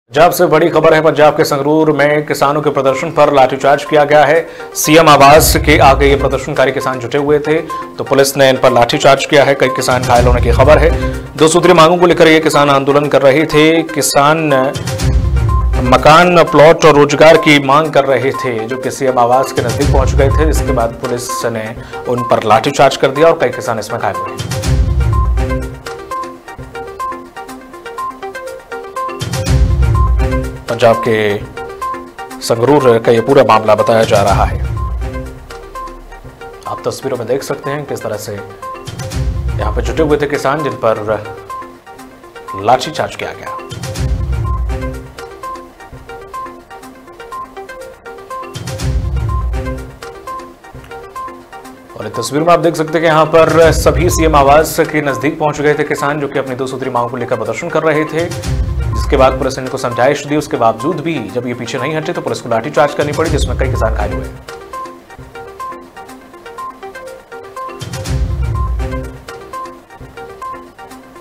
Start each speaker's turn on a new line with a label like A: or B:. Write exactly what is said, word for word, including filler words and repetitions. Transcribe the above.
A: पंजाब से बड़ी खबर है। पंजाब के संगरूर में किसानों के प्रदर्शन पर लाठीचार्ज किया गया है। सीएम आवास के आगे ये प्रदर्शनकारी किसान जुटे हुए थे तो पुलिस ने इन पर लाठीचार्ज किया है। कई किसान घायल होने की खबर है। दो सूत्री मांगों को लेकर ये किसान आंदोलन कर रहे थे। किसान मकान, प्लॉट और रोजगार की मांग कर रहे थे जो कि सीएम आवास के नजदीक पहुंच गए थे, जिसके बाद पुलिस ने उन पर लाठीचार्ज कर दिया और कई किसान इसमें घायल हुए। पंजाब के संगरूर का ये पूरा मामला बताया जा रहा है। आप तस्वीरों में देख सकते हैं किस तरह से यहां पर जुटे हुए थे किसान, जिन पर लाठीचार्ज किया गया। और तस्वीर में आप देख सकते हैं कि यहां पर सभी सीएम आवास के नजदीक पहुंच गए थे किसान, जो कि अपनी दो सूत्री मांगों को लेकर प्रदर्शन कर रहे थे। जिसके बाद पुलिस ने इनको समझाइश दी, उसके बावजूद भी जब ये पीछे नहीं हटे तो पुलिस को लाठीचार्ज करनी पड़ी, जिसमें कई किसान घायल हुए।